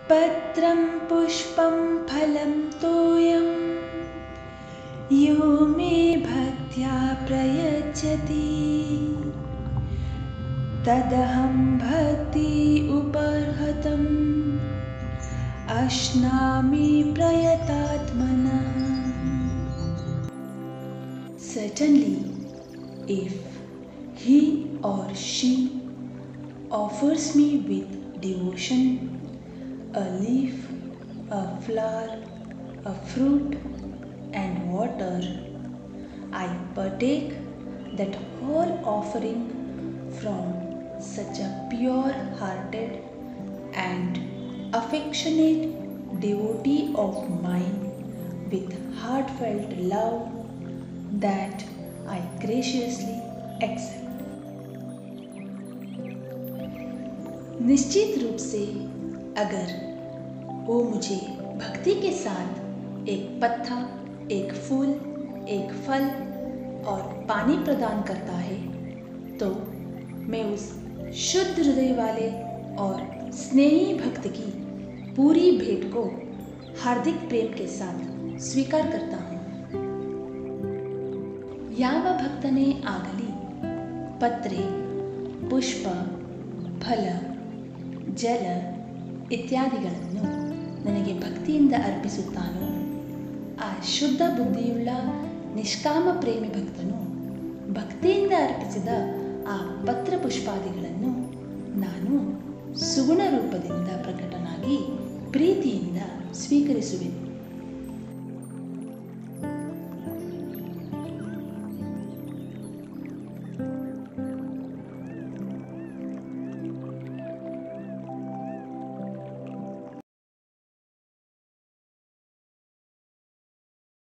पत्रं पुष्पं फलं तोयं यो मे भक्त्या प्रयच्छति तदहं भक्ति उपर्हतम् अश्नामि प्रयतात्मनः. Certainly, if he or she offers me with devotion a leaf, a flower, a fruit, and water, I partake that whole offering from such a pure-hearted and affectionate devotee of mine with heartfelt love that I graciously accept. निश्चित रूप से अगर वो मुझे भक्ति के साथ एक पत्ता, एक फूल, एक फल और पानी प्रदान करता है तो मैं उस शुद्ध हृदय वाले और स्नेही भक्त की पूरी भेंट को हार्दिक प्रेम के साथ स्वीकार करता हूँ. ಯಾವ ಭಕ್ತನೇ ಆಗಲಿ ಪತ್ರೆ, ಪುಷ್ಪ, ಫಲ, ಜಲ ಇತ್ಯಾದಿಗಳನ್ನು ನನಗೆ ಭಕ್ತಿಯಿಂದ ಅರ್ಪಿಸುತ್ತಾನೋ ಆ ಶುದ್ಧ ಬುದ್ಧಿಯುಳ್ಳ ನಿಷ್ಕಾಮ ಪ್ರೇಮಿ ಭಕ್ತನು ಭಕ್ತಿಯಿಂದ ಅರ್ಪಿಸಿದ ಆ ಪತ್ರ ಪುಷ್ಪಾದಿಗಳನ್ನು ನಾನು ಸುಗುಣ ರೂಪದಿಂದ ಪ್ರಕಟನಾಗಿ ಪ್ರೀತಿಯಿಂದ ಸ್ವೀಕರಿಸುವೆನು.